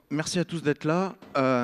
merci à tous d'être là.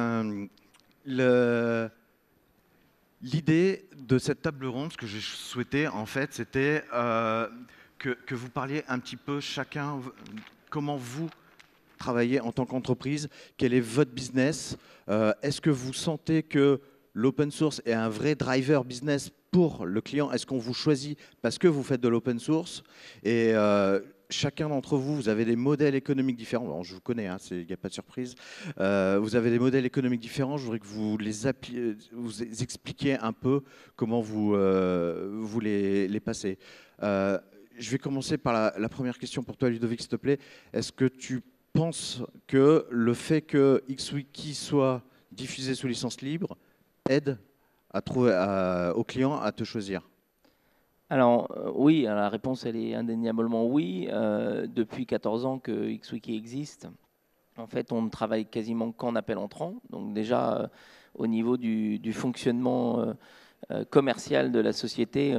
Le- L'idée de cette table ronde, ce que j'ai souhaité, en fait, c'était que vous parliez un petit peu chacun, comment vous travaillez en tant qu'entreprise, quel est votre business. Est-ce que vous sentez que l'open source est un vrai driver business pour le client? Est-ce qu'on vous choisit parce que vous faites de l'open source? Et chacun d'entre vous, vous avez des modèles économiques différents. Bon, je vous connais, hein, il n'y a pas de surprise. Vous avez des modèles économiques différents. Je voudrais que vous vous expliquiez un peu comment vous les passez. Euh, je vais commencer par la première question pour toi, Ludovic, s'il te plaît. Est-ce que tu penses que le fait que XWiki soit diffusé sous licence libre aide aux clients à te choisir? Alors, oui, la réponse elle est indéniablement oui. Depuis 14 ans que XWiki existe, en fait, on ne travaille quasiment qu'en appel entrant. Donc déjà, au niveau du fonctionnement commercial de la société,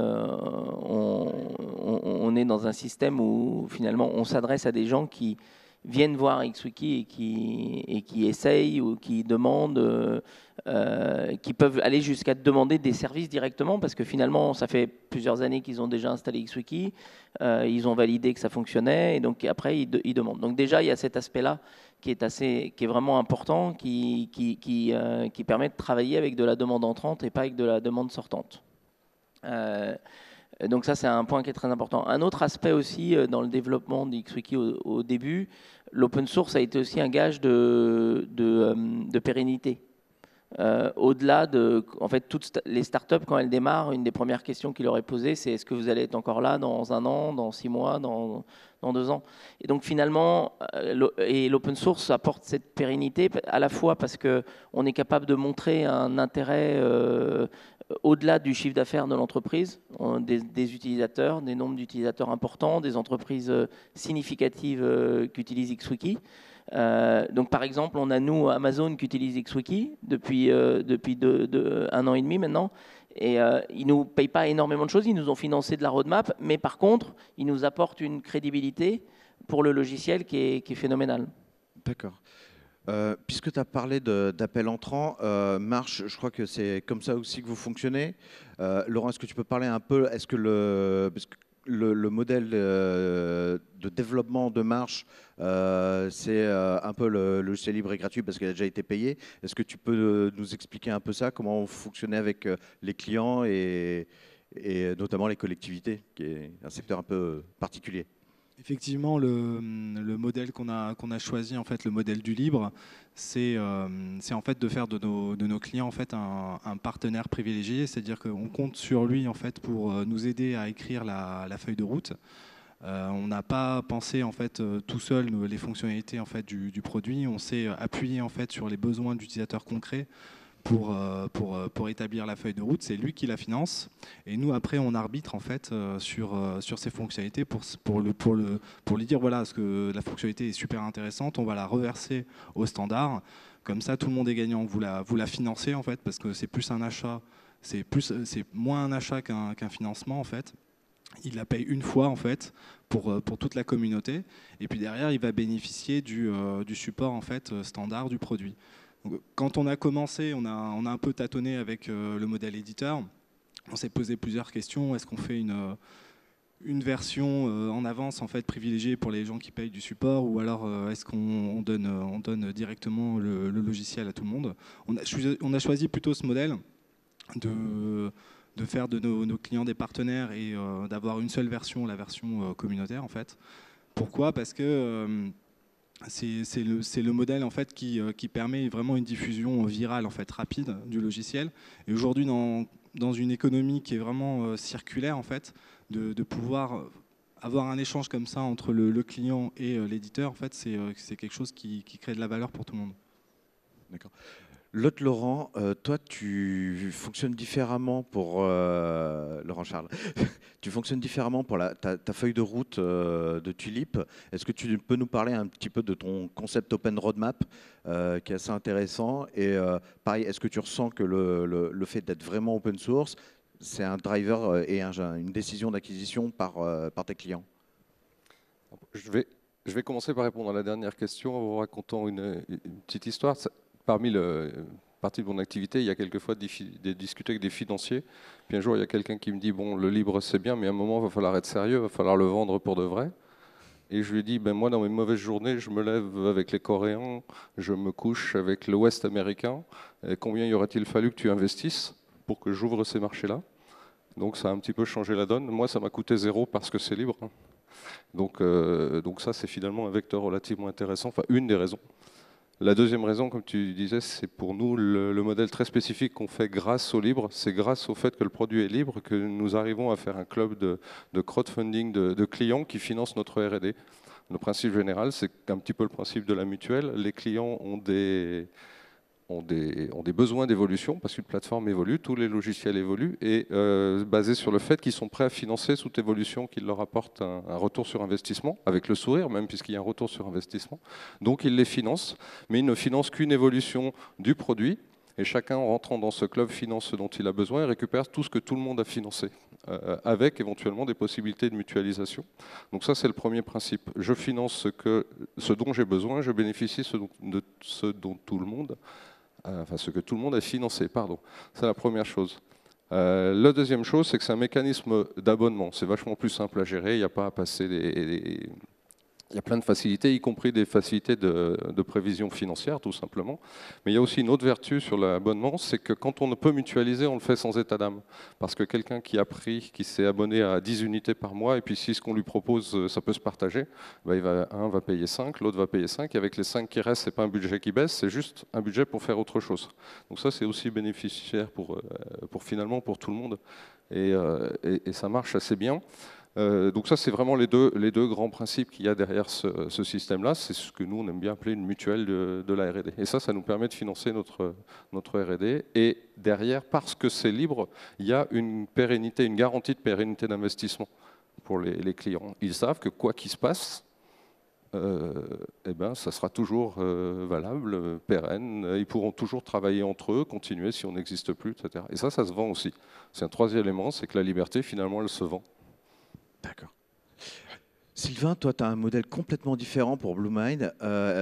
on est dans un système où finalement on s'adresse à des gens qui viennent voir XWiki et qui essayent ou qui demandent, qui peuvent aller jusqu'à demander des services directement parce que finalement ça fait plusieurs années qu'ils ont déjà installé XWiki, ils ont validé que ça fonctionnait et donc après ils demandent. Donc déjà il y a cet aspect-là qui est vraiment important, qui permet de travailler avec de la demande entrante et pas avec de la demande sortante. Euh, donc ça, c'est un point qui est très important. Un autre aspect aussi dans le développement de XWiki au début, l'open source a été aussi un gage de pérennité. Au-delà de, en fait, toutes les startups, quand elles démarrent, une des premières questions qu'ils leur est posée, c'est est-ce que vous allez être encore là dans un an, dans 6 mois, dans 2 ans? Et donc finalement, l'open source apporte cette pérennité à la fois parce qu'on est capable de montrer un intérêt au-delà du chiffre d'affaires de l'entreprise, des utilisateurs, des nombres d'utilisateurs importants, des entreprises significatives qui utilisent XWiki. Donc par exemple, on a nous Amazon qui utilise XWiki depuis 1 an et demi maintenant. Et ils ne nous payent pas énormément de choses, ils nous ont financé de la roadmap, mais par contre, ils nous apportent une crédibilité pour le logiciel qui est phénoménale. D'accord. Puisque tu as parlé d'appel entrant, Marche, je crois que c'est comme ça aussi que vous fonctionnez. Laurent, est-ce que tu peux parler un peu, est-ce que parce que le modèle de développement de Marche, c'est un peu le logiciel libre et gratuit parce qu'il a déjà été payé. Est-ce que tu peux nous expliquer un peu ça, comment vous fonctionnez avec les clients et notamment les collectivités, qui est un secteur un peu particulier? Effectivement, le modèle qu'on a choisi, en fait, le modèle du libre, c'est en fait de faire de nos clients en fait un partenaire privilégié, c'est-à-dire qu'on compte sur lui en fait pour nous aider à écrire la feuille de route. On n'a pas pensé en fait tout seul les fonctionnalités en fait du produit. On s'est appuyé en fait sur les besoins d'utilisateurs concrets pour établir la feuille de route. C'est lui qui la finance et nous après on arbitre en fait sur ces fonctionnalités pour lui dire voilà, ce que la fonctionnalité est super intéressante, on va la reverser au standard. Comme ça tout le monde est gagnant. Vous la financez en fait parce que c'est plus un achat, c'est moins un achat qu'un financement en fait. Il la paye une fois en fait pour toute la communauté et puis derrière il va bénéficier du support en fait standard du produit. Donc, quand on a commencé, on a un peu tâtonné avec le modèle éditeur. On s'est posé plusieurs questions. Est-ce qu'on fait une version en avance en fait privilégiée pour les gens qui payent du support ou alors est-ce qu'on donne directement le logiciel à tout le monde? On a choisi plutôt ce modèle de faire de nos clients des partenaires et d'avoir une seule version, la version communautaire en fait. Pourquoi? Parce que c'est le modèle en fait qui permet vraiment une diffusion virale en fait rapide du logiciel. Et aujourd'hui dans une économie qui est vraiment circulaire en fait, de pouvoir avoir un échange comme ça entre le client et l'éditeur, en fait, c'est quelque chose qui crée de la valeur pour tout le monde. D'accord. L'autre Laurent, toi, tu fonctionnes différemment pour Laurent Charles. Tu fonctionnes différemment pour ta feuille de route de Tulip. Est-ce que tu peux nous parler un petit peu de ton concept Open Roadmap qui est assez intéressant? Et pareil, est-ce que tu ressens que le fait d'être vraiment open source, c'est un driver et une décision d'acquisition par tes clients? Je vais Je vais commencer par répondre à la dernière question en vous racontant une petite histoire. Parmi partie de mon activité, il y a quelquefois discuter avec des financiers. Puis un jour, il y a quelqu'un qui me dit, bon, le libre c'est bien, mais à un moment, il va falloir être sérieux, il va falloir le vendre pour de vrai. Et je lui dis, ben moi, dans mes mauvaises journées, je me lève avec les Coréens, je me couche avec l'Ouest américain. Et combien y aurait-il fallu que tu investisses pour que j'ouvre ces marchés-là? Donc ça a un petit peu changé la donne. Moi, ça m'a coûté 0 parce que c'est libre. Donc ça, c'est finalement un vecteur relativement intéressant, enfin une des raisons. La deuxième raison, comme tu disais, c'est pour nous le modèle très spécifique qu'on fait grâce au libre. C'est grâce au fait que le produit est libre que nous arrivons à faire un club de crowdfunding de clients qui financent notre R&D. Le principe général, c'est un petit peu le principe de la mutuelle. Les clients ont des besoins d'évolution parce qu'une plateforme évolue, tous les logiciels évoluent et basé sur le fait qu'ils sont prêts à financer toute évolution qui leur apporte un retour sur investissement, avec le sourire même puisqu'il y a un retour sur investissement. Donc ils les financent, mais ils ne financent qu'une évolution du produit et chacun en rentrant dans ce club finance ce dont il a besoin et récupère tout ce que tout le monde a financé, avec éventuellement des possibilités de mutualisation. Donc ça c'est le premier principe. Je finance ce dont j'ai besoin, je bénéficie de ce dont tout le monde enfin ce que tout le monde a financé, pardon. C'est la première chose. La deuxième chose, c'est que c'est un mécanisme d'abonnement. C'est vachement plus simple à gérer, il n'y a pas à passer il y a plein de facilités, y compris des facilités de prévision financière, tout simplement. Mais il y a aussi une autre vertu sur l'abonnement, c'est que quand on peut mutualiser, on le fait sans état d'âme. Parce que quelqu'un qui s'est abonné à 10 unités par mois, et puis si ce qu'on lui propose, ça peut se partager, ben un va payer 5, l'autre va payer 5, et avec les 5 qui restent, ce n'est pas un budget qui baisse, c'est juste un budget pour faire autre chose. Donc ça, c'est aussi bénéficiaire finalement pour tout le monde, et ça marche assez bien. Donc ça, c'est vraiment les deux grands principes qu'il y a derrière ce système-là. C'est ce que nous, on aime bien appeler une mutuelle de la R&D. Et ça nous permet de financer notre R&D. Et derrière, parce que c'est libre, il y a une pérennité, une garantie de pérennité d'investissement pour les clients. Ils savent que quoi qu'il se passe, ça sera toujours valable, pérenne. Ils pourront toujours travailler entre eux, continuer si on n'existe plus, etc. Et ça se vend aussi. C'est un troisième élément, c'est que la liberté, finalement, elle se vend. D'accord. Sylvain, toi, tu as un modèle complètement différent pour BlueMind.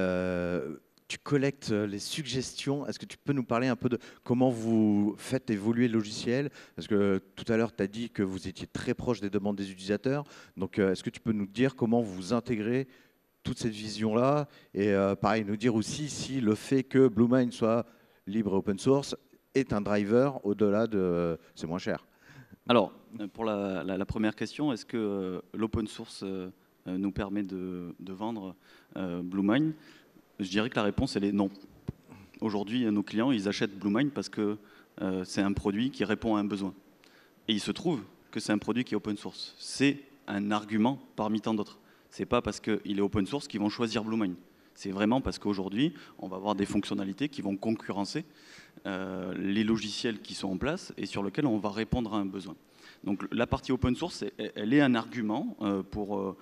Tu collectes les suggestions. Est-ce que tu peux nous parler un peu de comment vous faites évoluer le logiciel? Parce que tout à l'heure, tu as dit que vous étiez très proche des demandes des utilisateurs. Donc, est-ce que tu peux nous dire comment vous intégrez toute cette vision-là? Et pareil, nous dire aussi si le fait que BlueMind soit libre et open source est un driver au-delà de c'est moins cher. Alors, pour la première question, est-ce que l'open source nous permet de vendre BlueMind? Je dirais que la réponse, elle est non. Aujourd'hui, nos clients, ils achètent BlueMind parce que c'est un produit qui répond à un besoin. Et il se trouve que c'est un produit qui est open source. C'est un argument parmi tant d'autres. Ce n'est pas parce qu'il est open source qu'ils vont choisir BlueMind. C'est vraiment parce qu'aujourd'hui, on va avoir des fonctionnalités qui vont concurrencer les logiciels qui sont en place et sur lesquels on va répondre à un besoin. Donc la partie open source, elle est un argument pour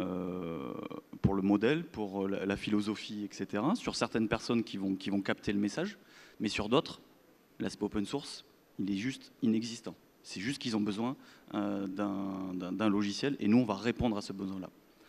le modèle, pour la philosophie, etc. Sur certaines personnes qui vont capter le message, mais sur d'autres, l'aspect open source, il est juste inexistant. C'est juste qu'ils ont besoin d'un logiciel et nous, on va répondre à ce besoin-là.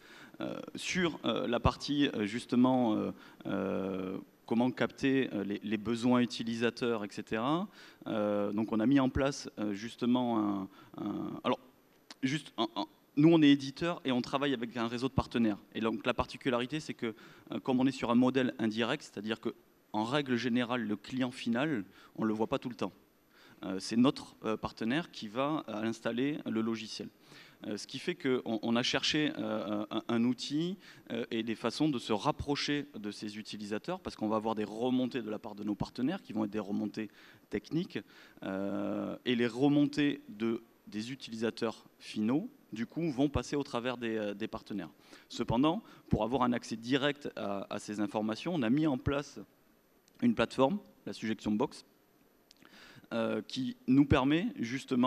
Sur la partie justement comment capter les besoins utilisateurs, etc. Donc on a mis en place justement alors juste nous on est éditeur et on travaille avec un réseau de partenaires. Et donc la particularité c'est que comme on est sur un modèle indirect, c'est-à-dire que en règle générale le client final on le voit pas tout le temps. C'est notre partenaire qui va installer le logiciel. Ce qui fait qu'on a cherché un outil et des façons de se rapprocher de ces utilisateurs parce qu'on va avoir des remontées de la part de nos partenaires qui vont être des remontées techniques et les remontées des utilisateurs finaux du coup vont passer au travers des partenaires. Cependant, pour avoir un accès direct à ces informations, on a mis en place une plateforme, la Suggestion Box, qui nous permet justement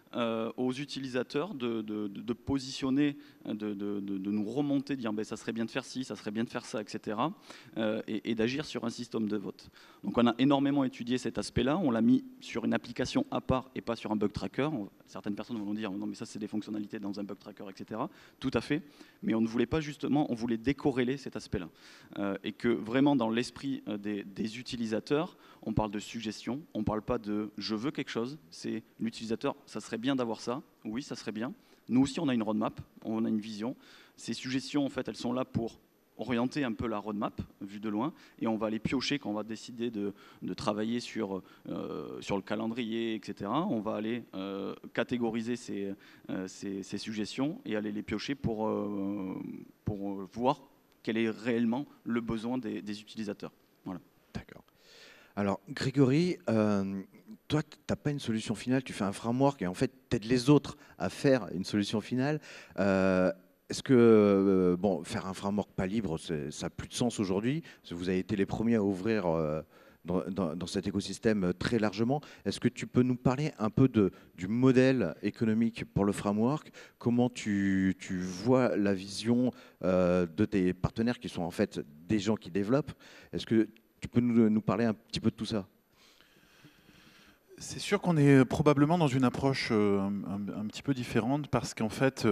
aux utilisateurs de positionner, de nous remonter, de dire ben, ça serait bien de faire ci, ça serait bien de faire ça, etc. Et d'agir sur un système de vote. Donc on a énormément étudié cet aspect-là, on l'a mis sur une application à part et pas sur un bug tracker. Certaines personnes vont dire non mais ça c'est des fonctionnalités dans un bug tracker, etc. Tout à fait, mais on ne voulait pas justement, on voulait décorréler cet aspect-là. Et que vraiment dans l'esprit des utilisateurs, on parle de suggestion, on ne parle pas de je veux quelque chose, c'est l'utilisateur, ça serait bien d'avoir ça, oui ça serait bien. Nous aussi on a une roadmap, on a une vision. Ces suggestions en fait elles sont là pour orienter un peu la roadmap vue de loin et on va les piocher quand on va décider de travailler sur le calendrier, etc. On va aller catégoriser ces suggestions et aller les piocher pour voir quel est réellement le besoin des utilisateurs. Voilà. D'accord. Alors, Grégory, toi, tu n'as pas une solution finale, tu fais un framework et en fait, tu aides les autres à faire une solution finale. Est-ce que faire un framework pas libre, ça n'a plus de sens aujourd'hui? Parce que vous avez été les premiers à ouvrir dans cet écosystème très largement. Est-ce que tu peux nous parler un peu du modèle économique pour le framework? Comment tu vois la vision de tes partenaires qui sont en fait des gens qui développent? Est-ce que tu peux nous parler un petit peu de tout ça? C'est sûr qu'on est probablement dans une approche un petit peu différente parce qu'en fait,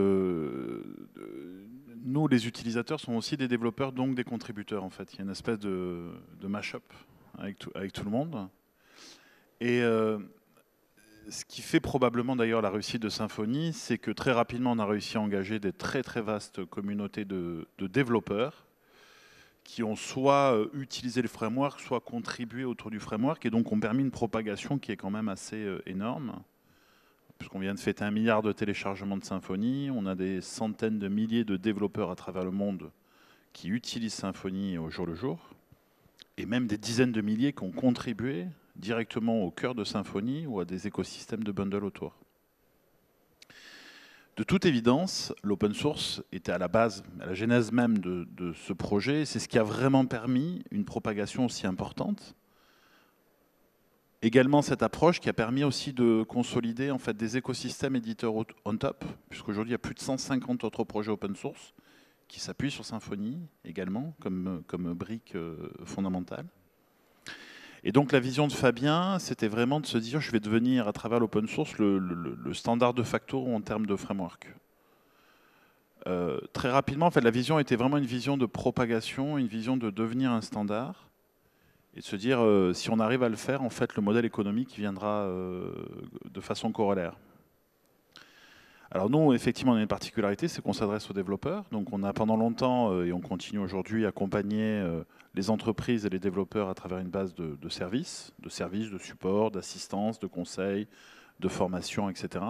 nous, les utilisateurs, sont aussi des développeurs, donc des contributeurs. En fait, il y a une espèce de mash-up avec tout le monde. Et ce qui fait probablement d'ailleurs la réussite de Symfony, c'est que très rapidement, on a réussi à engager des très très vastes communautés de développeurs qui ont soit utilisé le framework, soit contribué autour du framework, et donc ont permis une propagation qui est quand même assez énorme, puisqu'on vient de fêter 1 milliard de téléchargements de Symfony, on a des centaines de milliers de développeurs à travers le monde qui utilisent Symfony au jour le jour, et même des dizaines de milliers qui ont contribué directement au cœur de Symfony ou à des écosystèmes de bundle autour. De toute évidence, l'open source était à la base, à la genèse même de ce projet. C'est ce qui a vraiment permis une propagation aussi importante. Également cette approche qui a permis aussi de consolider en fait, des écosystèmes éditeurs on top, puisqu'aujourd'hui il y a plus de 150 autres projets open source qui s'appuient sur Symfony également comme brique fondamentale. Et donc la vision de Fabien, c'était vraiment de se dire je vais devenir à travers l'open source le standard de facto en termes de framework. Très rapidement, en fait, la vision était vraiment une vision de propagation, une vision de devenir un standard et de se dire si on arrive à le faire, en fait, le modèle économique viendra de façon corollaire. Alors nous, effectivement, on a une particularité, c'est qu'on s'adresse aux développeurs. Donc on a pendant longtemps, et on continue aujourd'hui, accompagné les entreprises et les développeurs à travers une base de services, de support, d'assistance, de conseils, de formation, etc.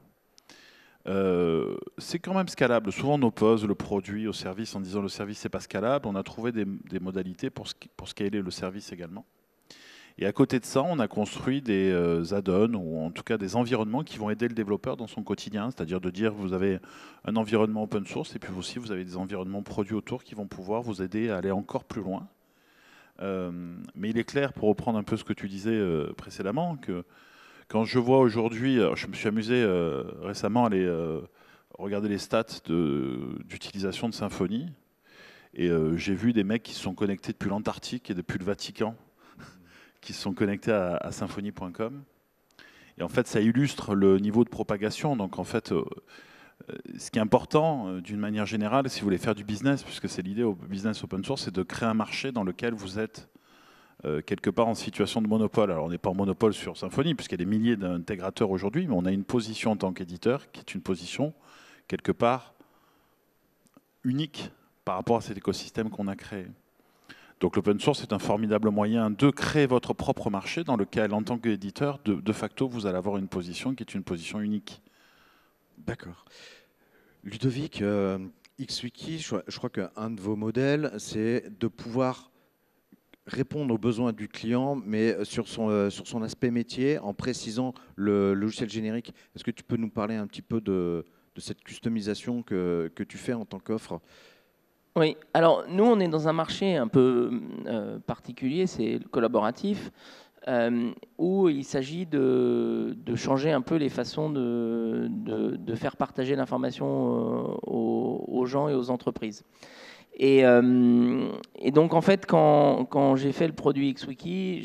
C'est quand même scalable. Souvent on oppose le produit au service en disant le service n'est pas scalable. On a trouvé des modalités pour scaler le service également. Et à côté de ça, on a construit des add-ons, ou en tout cas des environnements qui vont aider le développeur dans son quotidien, c'est-à-dire de dire vous avez un environnement open source et puis aussi vous avez des environnements produits autour qui vont pouvoir vous aider à aller encore plus loin. Mais il est clair, pour reprendre un peu ce que tu disais précédemment, que quand je vois aujourd'hui, je me suis amusé récemment à aller regarder les stats d'utilisation de Symfony, et j'ai vu des mecs qui se sont connectés depuis l'Antarctique et depuis le Vatican, qui se sont connectés à symfony.com. Et en fait, ça illustre le niveau de propagation. Donc en fait, ce qui est important, d'une manière générale, si vous voulez faire du business, puisque c'est l'idée au business open source, c'est de créer un marché dans lequel vous êtes quelque part en situation de monopole. Alors on n'est pas en monopole sur Symfony, puisqu'il y a des milliers d'intégrateurs aujourd'hui, mais on a une position en tant qu'éditeur qui est une position quelque part unique par rapport à cet écosystème qu'on a créé. Donc l'open source est un formidable moyen de créer votre propre marché dans lequel, en tant qu'éditeur, de facto, vous allez avoir une position qui est une position unique. D'accord. Ludovic, XWiki, je crois qu'un de vos modèles, c'est de pouvoir répondre aux besoins du client, mais sur son aspect métier, en précisant le logiciel générique. Est-ce que tu peux nous parler un petit peu de cette customisation que tu fais en tant qu'offre ? Oui, alors nous on est dans un marché un peu particulier, c'est le collaboratif. où il s'agit de changer un peu les façons de faire partager l'information aux gens et aux entreprises. Et donc en fait, quand j'ai fait le produit XWiki,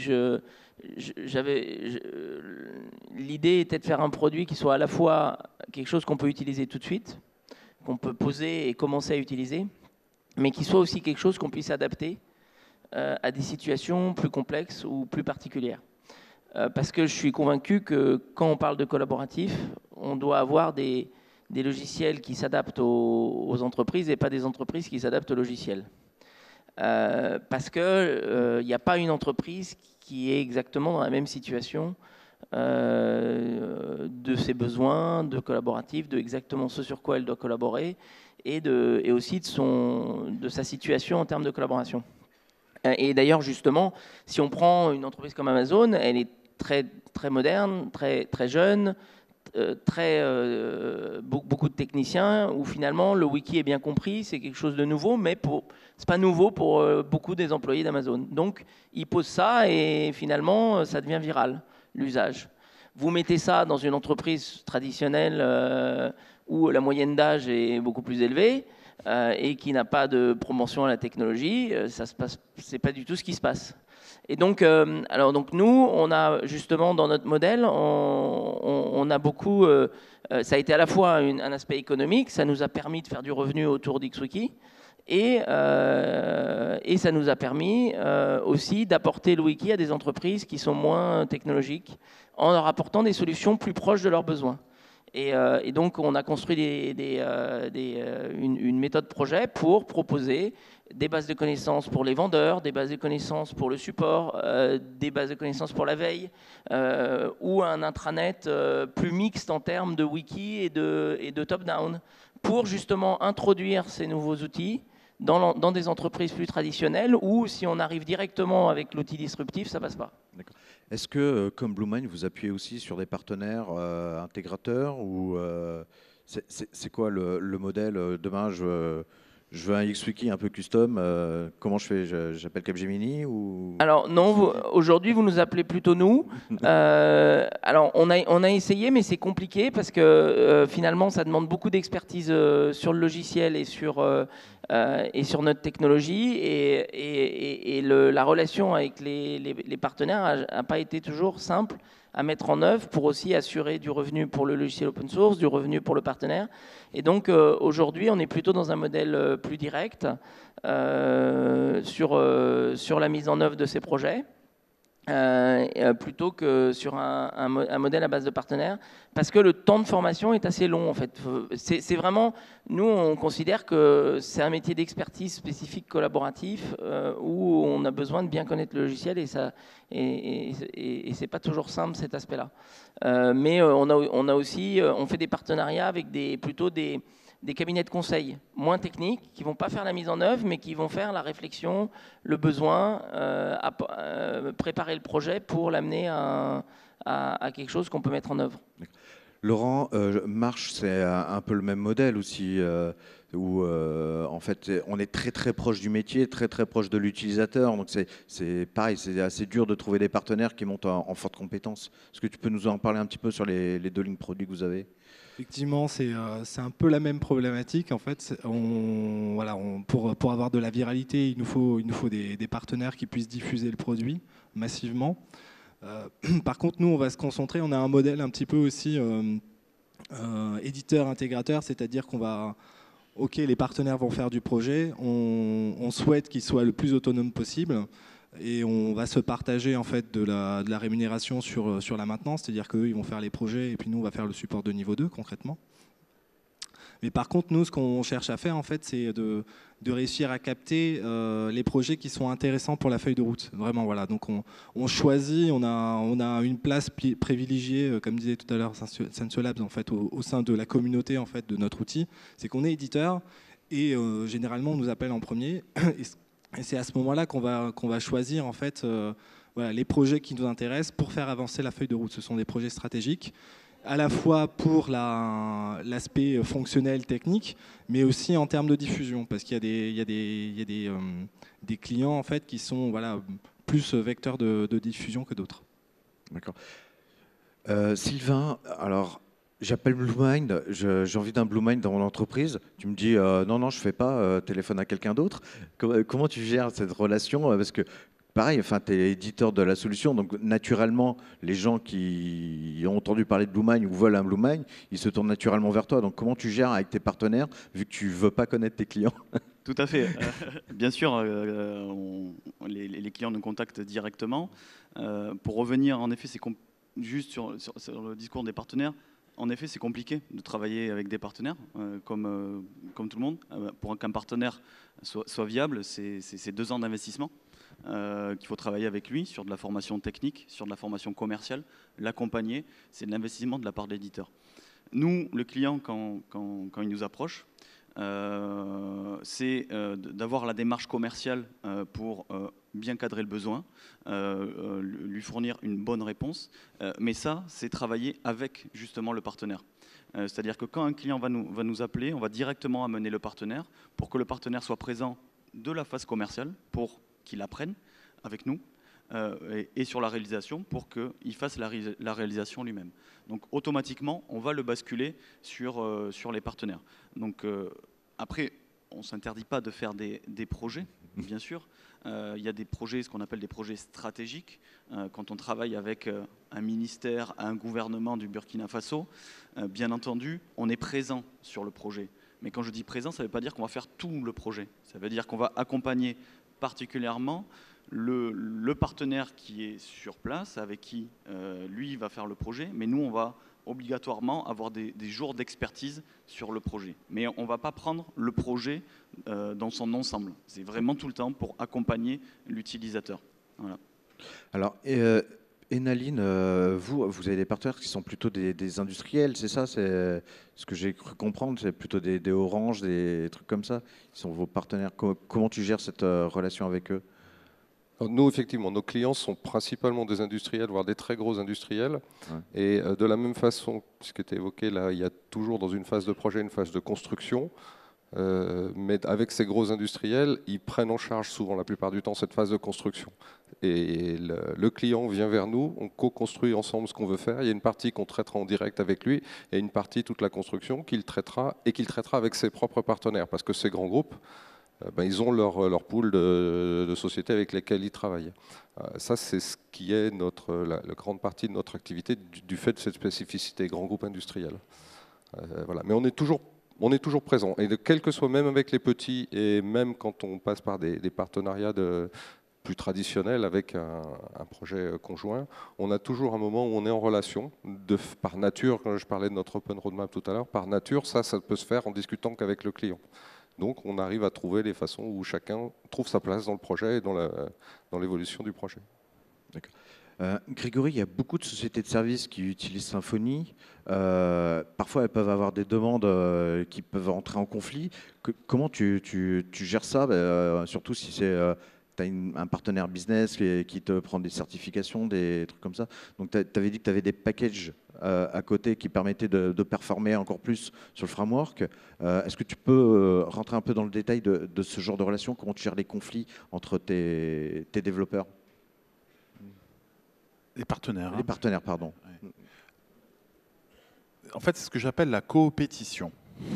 l'idée était de faire un produit qui soit à la fois quelque chose qu'on peut utiliser tout de suite, qu'on peut poser et commencer à utiliser, mais qui soit aussi quelque chose qu'on puisse adapter à des situations plus complexes ou plus particulières. Parce que je suis convaincu que quand on parle de collaboratif, on doit avoir des logiciels qui s'adaptent aux entreprises et pas des entreprises qui s'adaptent aux logiciels. Parce qu'il n'y a pas une entreprise qui est exactement dans la même situation de ses besoins, de collaboratif, de exactement ce sur quoi elle doit collaborer et aussi de sa situation en termes de collaboration. Et d'ailleurs, justement, si on prend une entreprise comme Amazon, elle est très, très moderne, très, très jeune, beaucoup de techniciens, où finalement le wiki est bien compris, c'est quelque chose de nouveau, mais c'est pas nouveau pour beaucoup des employés d'Amazon. Donc, ils posent ça et finalement, ça devient viral, l'usage. Vous mettez ça dans une entreprise traditionnelle où la moyenne d'âge est beaucoup plus élevée, et qui n'a pas de promotion à la technologie, c'est pas du tout ce qui se passe. Et donc, donc nous, on a justement dans notre modèle, on a beaucoup, ça a été à la fois un aspect économique, ça nous a permis de faire du revenu autour d'XWiki, et ça nous a permis aussi d'apporter le wiki à des entreprises qui sont moins technologiques, en leur apportant des solutions plus proches de leurs besoins. Et donc, on a construit une méthode projet pour proposer des bases de connaissances pour les vendeurs, des bases de connaissances pour le support, des bases de connaissances pour la veille, ou un intranet plus mixte en termes de wiki et de top-down, pour justement introduire ces nouveaux outils dans des entreprises plus traditionnelles où, si on arrive directement avec l'outil disruptif, ça ne passe pas. D'accord. Est-ce que, comme BlueMind, vous appuyez aussi sur des partenaires intégrateurs ou c'est quoi le modèle demain, je veux un XWiki un peu custom, comment je fais? J'appelle Capgemini ou... Alors non, aujourd'hui vous nous appelez plutôt nous. Alors on a essayé, mais c'est compliqué parce que finalement ça demande beaucoup d'expertise sur le logiciel et sur notre technologie, et la relation avec les partenaires n'a pas été toujours simple à mettre en œuvre pour aussi assurer du revenu pour le logiciel open source, du revenu pour le partenaire. Et donc aujourd'hui, on est plutôt dans un modèle plus direct sur la mise en œuvre de ces projets, plutôt que sur un modèle à base de partenaires, parce que le temps de formation est assez long en fait. C'est vraiment, nous on considère que c'est un métier d'expertise spécifique collaboratif où on a besoin de bien connaître le logiciel, et c'est pas toujours simple cet aspect-là. Mais on fait des partenariats avec plutôt des cabinets de conseil moins techniques qui ne vont pas faire la mise en œuvre, mais qui vont faire la réflexion, le besoin, préparer le projet pour l'amener à quelque chose qu'on peut mettre en œuvre. Laurent, Marche, c'est un peu le même modèle aussi, où en fait on est très très proche du métier, très très proche de l'utilisateur, donc c'est pareil, c'est assez dur de trouver des partenaires qui montent en forte compétence. Est-ce que tu peux nous en parler un petit peu sur les deux lignes produits que vous avez? Effectivement, c'est un peu la même problématique. En fait, pour avoir de la viralité, il nous faut des partenaires qui puissent diffuser le produit massivement. Par contre, nous, on va se concentrer. On a un modèle un petit peu aussi éditeur-intégrateur, c'est-à-dire qu'on va... Ok, les partenaires vont faire du projet. On souhaite qu'ils soient le plus autonomes possible. Et on va se partager en fait de la rémunération sur la maintenance, c'est-à-dire qu'eux ils vont faire les projets et puis nous on va faire le support de niveau 2 concrètement. Mais par contre nous ce qu'on cherche à faire en fait c'est de réussir à capter les projets qui sont intéressants pour la feuille de route. Vraiment voilà, donc on choisit, on a une place privilégiée comme disait tout à l'heure Sensolabs en fait au sein de la communauté en fait de notre outil, c'est qu'on est éditeur et généralement on nous appelle en premier. Et c'est à ce moment-là qu'on va choisir en fait, les projets qui nous intéressent pour faire avancer la feuille de route. Ce sont des projets stratégiques, à la fois pour l'aspect fonctionnel, technique, mais aussi en termes de diffusion, parce qu'il y a des clients en fait, qui sont plus vecteurs de diffusion que d'autres. D'accord. Sylvain, alors j'appelle BlueMind, j'ai envie d'un BlueMind dans mon entreprise. Tu me dis non, non, je fais pas, téléphone à quelqu'un d'autre. Comment tu gères cette relation? Parce que pareil, enfin, tu es éditeur de la solution, donc naturellement, les gens qui ont entendu parler de BlueMind ou veulent un BlueMind, ils se tournent naturellement vers toi. Donc comment tu gères avec tes partenaires, vu que tu veux pas connaître tes clients? Tout à fait. Bien sûr, les clients nous contactent directement. Pour revenir, en effet, juste sur le discours des partenaires. En effet, c'est compliqué de travailler avec des partenaires, comme tout le monde. Pour qu'un partenaire soit viable, c'est 2 ans d'investissement qu'il faut travailler avec lui sur de la formation technique, sur de la formation commerciale, l'accompagner. C'est de l'investissement de la part de l'éditeur. Nous, le client, quand il nous approche, c'est d'avoir la démarche commerciale pour bien cadrer le besoin, lui fournir une bonne réponse. Mais ça, c'est travailler avec justement le partenaire. C'est-à-dire que quand un client va nous appeler, on va directement amener le partenaire pour que le partenaire soit présent de la phase commerciale, pour qu'il apprenne avec nous, et sur la réalisation pour qu'il fasse la réalisation lui-même. Donc automatiquement, on va le basculer sur les partenaires. Donc après, on ne s'interdit pas de faire des projets, bien sûr. Il y a des projets, ce qu'on appelle des projets stratégiques. Quand on travaille avec un ministère, un gouvernement du Burkina Faso, bien entendu, on est présent sur le projet. Mais quand je dis présent, ça ne veut pas dire qu'on va faire tout le projet. Ça veut dire qu'on va accompagner particulièrement le partenaire qui est sur place, avec qui lui va faire le projet, mais nous on va obligatoirement avoir des jours d'expertise sur le projet. Mais on ne va pas prendre le projet dans son ensemble. C'est vraiment tout le temps pour accompagner l'utilisateur. Voilà. Alors, Enaline, vous avez des partenaires qui sont plutôt des industriels, c'est ça? C'est ce que j'ai cru comprendre, c'est plutôt des Orange, des trucs comme ça. Ils sont vos partenaires. Comment tu gères cette relation avec eux? Alors nous, effectivement, nos clients sont principalement des industriels, voire des très gros industriels. Ouais. Et de la même façon, ce qui était évoqué là, il y a toujours dans une phase de projet une phase de construction. Mais avec ces gros industriels, ils prennent en charge souvent, la plupart du temps, cette phase de construction. Et le client vient vers nous, on co-construit ensemble ce qu'on veut faire. Il y a une partie qu'on traitera en direct avec lui et une partie, toute la construction, qu'il traitera et qu'il traitera avec ses propres partenaires. Parce que ces grands groupes, ils ont leur pool de sociétés avec lesquelles ils travaillent. Ça, c'est ce qui est la grande partie de notre activité du fait de cette spécificité, grands groupes industriels. Voilà. Mais on est toujours présent. Et quel que soit, même avec les petits, et même quand on passe par des partenariats plus traditionnels avec un projet conjoint, on a toujours un moment où on est en relation. Par nature, quand je parlais de notre open roadmap tout à l'heure, par nature, ça peut se faire en discutant qu'avec le client. Donc on arrive à trouver les façons où chacun trouve sa place dans le projet et dans l'évolution du projet. D'accord. Grégory, il y a beaucoup de sociétés de services qui utilisent Symfony. Parfois, elles peuvent avoir des demandes qui peuvent entrer en conflit. Comment tu gères ça, surtout si tu as un partenaire business qui te prend des certifications, des trucs comme ça. Donc, tu avais dit que tu avais des packages à côté qui permettaient de performer encore plus sur le framework. Est-ce que tu peux rentrer un peu dans le détail de ce genre de relation? Comment tu gères les conflits entre tes développeurs? Les partenaires. Les partenaires, pardon. Ouais. En fait, c'est ce que j'appelle la coopétition.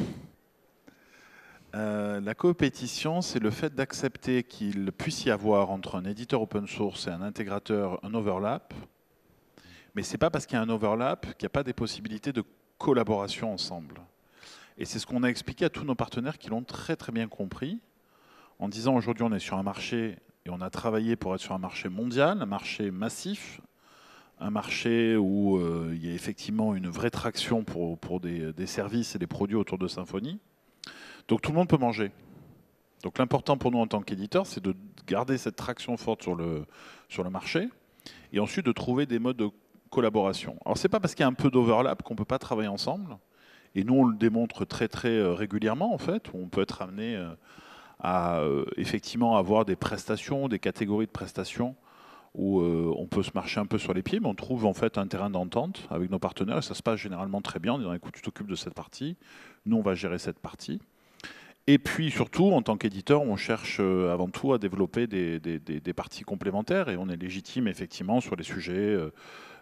La coopétition, c'est le fait d'accepter qu'il puisse y avoir entre un éditeur open source et un intégrateur un overlap, mais ce n'est pas parce qu'il y a un overlap qu'il n'y a pas des possibilités de collaboration ensemble. Et c'est ce qu'on a expliqué à tous nos partenaires qui l'ont très très bien compris, en disant aujourd'hui on est sur un marché et on a travaillé pour être sur un marché mondial, un marché massif, un marché où il y a effectivement une vraie traction pour des services et des produits autour de Symfony. Donc tout le monde peut manger. Donc l'important pour nous en tant qu'éditeur, c'est de garder cette traction forte sur le marché et ensuite de trouver des modes de collaboration. Alors c'est pas parce qu'il y a un peu d'overlap qu'on ne peut pas travailler ensemble. Et nous on le démontre très très régulièrement en fait, où on peut être amené à effectivement avoir des prestations, des catégories de prestations où on peut se marcher un peu sur les pieds, mais on trouve en fait un terrain d'entente avec nos partenaires et ça se passe généralement très bien en disant écoute, tu t'occupes de cette partie, nous on va gérer cette partie. Et puis surtout, en tant qu'éditeur, on cherche avant tout à développer des parties complémentaires et on est légitime effectivement sur les sujets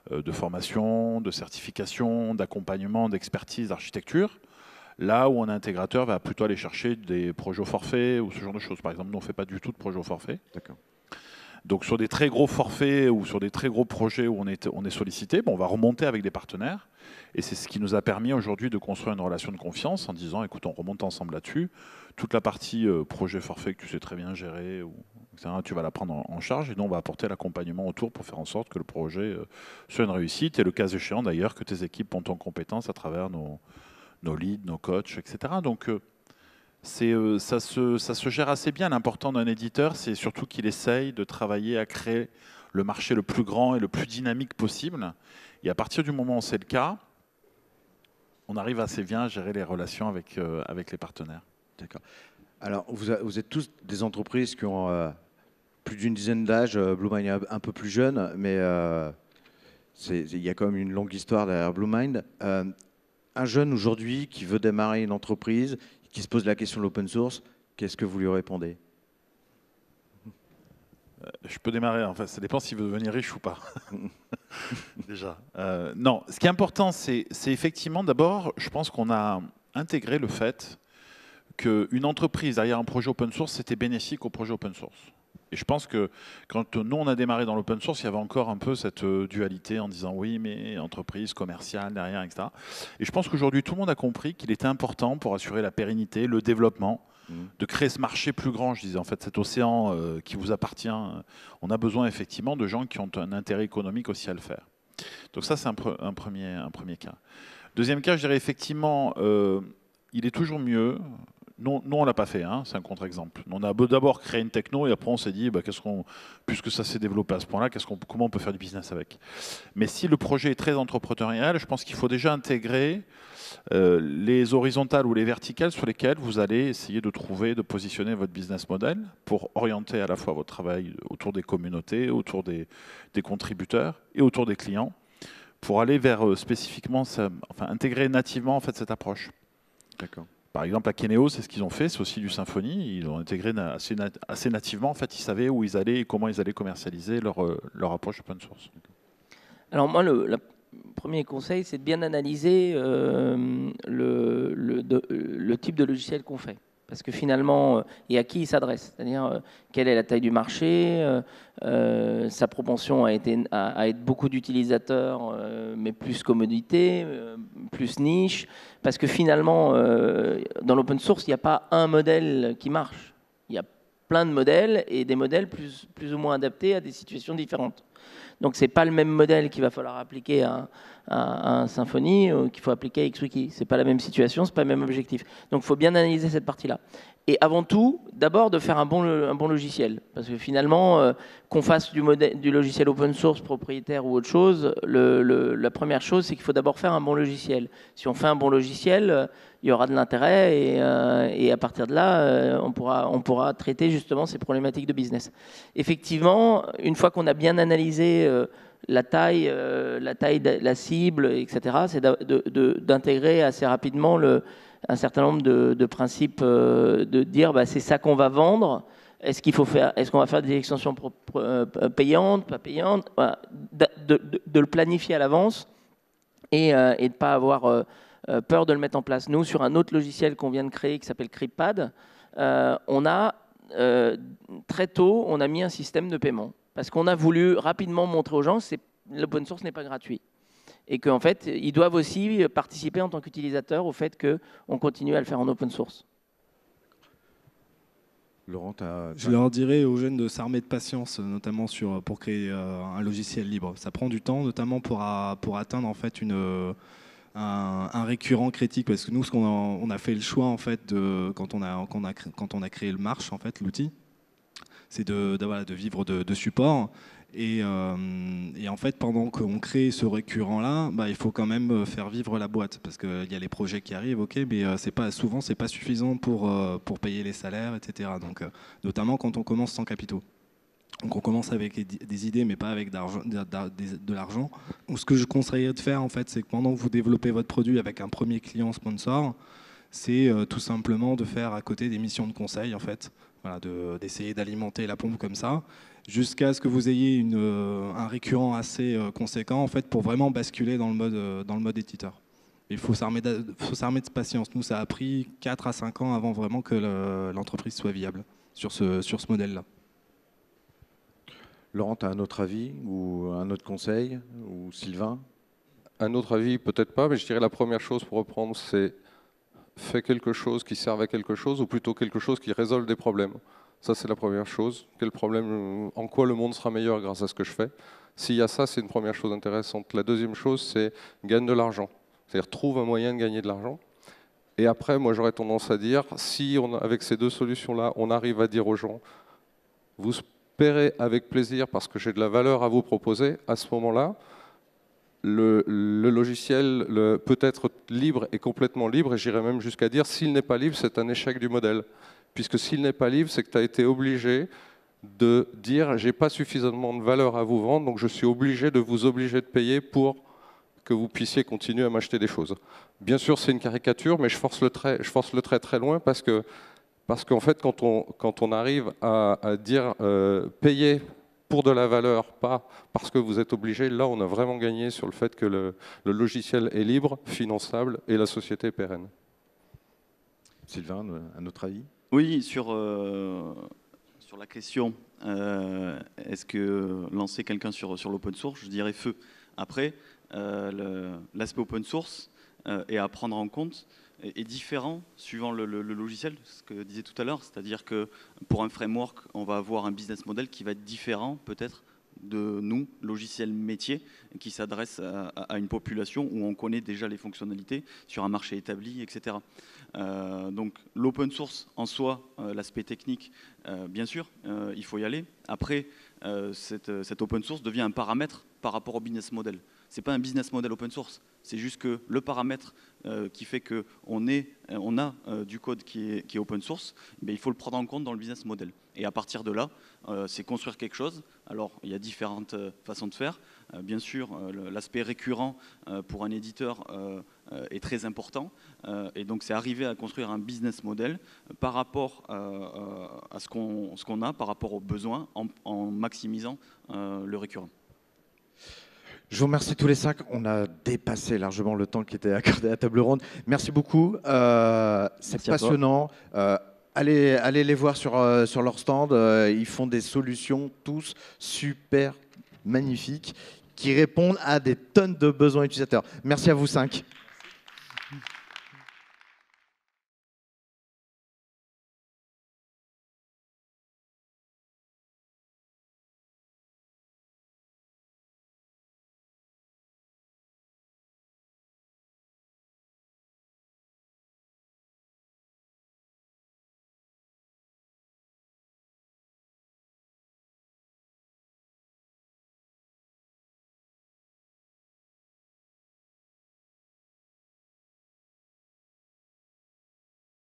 de formation, de certification, d'accompagnement, d'expertise, d'architecture. Là où un intégrateur va plutôt aller chercher des projets au forfait ou ce genre de choses. Par exemple, nous, on ne fait pas du tout de projet au forfait. D'accord. Donc sur des très gros forfaits ou sur des très gros projets où on est sollicité, on va remonter avec des partenaires. Et c'est ce qui nous a permis aujourd'hui de construire une relation de confiance en disant, écoute, on remonte ensemble là-dessus. Toute la partie projet forfait que tu sais très bien gérer, etc., tu vas la prendre en charge. Et nous, on va apporter l'accompagnement autour pour faire en sorte que le projet soit une réussite. Et le cas échéant, d'ailleurs, que tes équipes montent en compétence à travers nos leads, nos coachs, etc. Donc, ça se gère assez bien. L'important d'un éditeur, c'est surtout qu'il essaye de travailler à créer le marché le plus grand et le plus dynamique possible. Et à partir du moment où c'est le cas, on arrive assez bien à gérer les relations avec les partenaires. D'accord. Alors, vous êtes tous des entreprises qui ont plus d'une dizaine d'âge. Bluemind est un peu plus jeune, mais il y a quand même une longue histoire derrière Bluemind. Un jeune aujourd'hui qui veut démarrer une entreprise, qui se pose la question de l'open source, qu'est-ce que vous lui répondez? Je peux démarrer, enfin, ça dépend s'il veut devenir riche ou pas. Déjà. Non, ce qui est important, c'est effectivement, d'abord, je pense qu'on a intégré le fait qu'une entreprise derrière un projet open source, c'était bénéfique au projet open source. Et je pense que quand nous, on a démarré dans l'open source, il y avait encore un peu cette dualité en disant oui, mais entreprise, commerciale, derrière, etc. Et je pense qu'aujourd'hui, tout le monde a compris qu'il était important pour assurer la pérennité, le développement, de créer ce marché plus grand. Je disais, en fait, cet océan qui vous appartient, on a besoin effectivement de gens qui ont un intérêt économique aussi à le faire. Donc ça, c'est un premier cas. Deuxième cas, je dirais effectivement, il est toujours mieux. Nous, on ne l'a pas fait, hein, c'est un contre-exemple. On a d'abord créé une techno et après on s'est dit, puisque ça s'est développé à ce point-là, comment on peut faire du business avec? Mais si le projet est très entrepreneurial, je pense qu'il faut déjà intégrer les horizontales ou les verticales sur lesquelles vous allez essayer de positionner votre business model pour orienter à la fois votre travail autour des communautés, autour des contributeurs et autour des clients, pour aller vers spécifiquement, intégrer nativement en fait cette approche. D'accord. Par exemple, à Keneos, c'est ce qu'ils ont fait, c'est aussi du Symfony. Ils ont intégré assez nativement. En fait, ils savaient où ils allaient et comment ils allaient commercialiser leur approche open source. Alors moi, le premier conseil, c'est de bien analyser le type de logiciel qu'on fait. Parce que finalement, et à qui il s'adresse, c'est-à-dire quelle est la taille du marché, sa propension à être beaucoup d'utilisateurs, mais plus commodité, plus niche. Parce que finalement, dans l'open source, il n'y a pas un modèle qui marche. Il y a plein de modèles et des modèles plus ou moins adaptés à des situations différentes. Donc, ce n'est pas le même modèle qu'il va falloir appliquer à un Symfony qu'il faut appliquer à XWiki. Ce n'est pas la même situation, ce n'est pas le même objectif. Donc, il faut bien analyser cette partie-là. Et avant tout, d'abord, de faire un bon logiciel. Parce que finalement, qu'on fasse du logiciel open source, propriétaire ou autre chose, la première chose, c'est qu'il faut d'abord faire un bon logiciel. Si on fait un bon logiciel, il y aura de l'intérêt et à partir de là, on pourra traiter justement ces problématiques de business. Effectivement, une fois qu'on a bien analysé la taille, la cible, etc., c'est d'intégrer assez rapidement un certain nombre de principes, de dire c'est ça qu'on va vendre. Est-ce qu'on va faire des extensions payantes, pas payantes, voilà, de le planifier à l'avance et de ne pas avoir peur de le mettre en place. Nous, sur un autre logiciel qu'on vient de créer qui s'appelle CryptPad, très tôt, on a mis un système de paiement. Parce qu'on a voulu rapidement montrer aux gens que l'open source n'est pas gratuit. Et qu'en fait, ils doivent aussi participer en tant qu'utilisateurs au fait qu'on continue à le faire en open source. Laurent, je leur dirais aux jeunes de s'armer de patience, notamment pour créer un logiciel libre. Ça prend du temps, notamment pour atteindre en fait un récurrent critique, parce que nous, on a fait le choix en fait quand on a créé le Marche, en fait, l'outil, c'est de vivre de support. Et en fait, pendant qu'on crée ce récurrent-là, il faut quand même faire vivre la boîte, parce qu'il y a les projets qui arrivent, ok, mais souvent c'est pas suffisant pour payer les salaires, etc. Donc, notamment quand on commence sans capitaux. Donc on commence avec des idées, mais pas avec de l'argent. Donc, ce que je conseillerais de faire, en fait, c'est que pendant que vous développez votre produit avec un premier client sponsor, c'est tout simplement de faire à côté des missions de conseil, en fait, voilà, d'essayer d'alimenter la pompe comme ça, jusqu'à ce que vous ayez un récurrent assez conséquent, en fait, pour vraiment basculer dans le mode éditeur. Il faut s'armer de patience. Nous, ça a pris 4 à 5 ans avant vraiment que l'entreprise soit viable sur ce modèle-là. Laurent, tu as un autre avis ou un autre conseil? Ou Sylvain? Un autre avis, peut-être pas, mais je dirais la première chose pour reprendre, c'est fais quelque chose qui serve à quelque chose, ou plutôt quelque chose qui résolve des problèmes. Ça, c'est la première chose. Quel problème, en quoi le monde sera meilleur grâce à ce que je fais? S'il y a ça, c'est une première chose intéressante. La deuxième chose, c'est gagne de l'argent. C'est-à-dire trouve un moyen de gagner de l'argent. Et après, moi, j'aurais tendance à dire, si avec ces deux solutions-là, on arrive à dire aux gens, vous paierez avec plaisir parce que j'ai de la valeur à vous proposer, à ce moment-là, le logiciel peut être libre et complètement libre, et j'irais même jusqu'à dire, s'il n'est pas libre, c'est un échec du modèle. Puisque s'il n'est pas libre, c'est que tu as été obligé de dire, j'ai pas suffisamment de valeur à vous vendre, donc je suis obligé de vous obliger de payer pour que vous puissiez continuer à m'acheter des choses. Bien sûr, c'est une caricature, mais je force le trait très loin parce qu'en fait, quand on arrive à dire payer pour de la valeur, pas parce que vous êtes obligé, là, on a vraiment gagné sur le fait que le logiciel est libre, finançable et la société est pérenne. Sylvain, un autre avis? Oui, sur la question, est-ce que lancer quelqu'un sur l'open source, je dirais feu. Après, l'aspect open source est à prendre en compte est différent suivant le logiciel, ce que je disais tout à l'heure, c'est-à-dire que pour un framework, on va avoir un business model qui va être différent peut-être de nous, logiciel métier, qui s'adresse à une population où on connaît déjà les fonctionnalités sur un marché établi, etc. Donc l'open source en soi, l'aspect technique, bien sûr, il faut y aller. Après, cet open source devient un paramètre par rapport au business model. Ce n'est pas un business model open source, c'est juste que le paramètre qui fait qu'on a du code qui est open source, il faut le prendre en compte dans le business model. Et à partir de là, c'est construire quelque chose. Alors, il y a différentes façons de faire. Bien sûr, l'aspect récurrent pour un éditeur est très important. Et donc, c'est arriver à construire un business model par rapport à ce qu'on a, par rapport aux besoins, en maximisant le récurrent. Je vous remercie tous les 5. On a dépassé largement le temps qui était accordé à la table ronde. Merci beaucoup. C'est passionnant. Allez les voir sur leur stand. Ils font des solutions tous super magnifiques qui répondent à des tonnes de besoins utilisateurs. Merci à vous 5.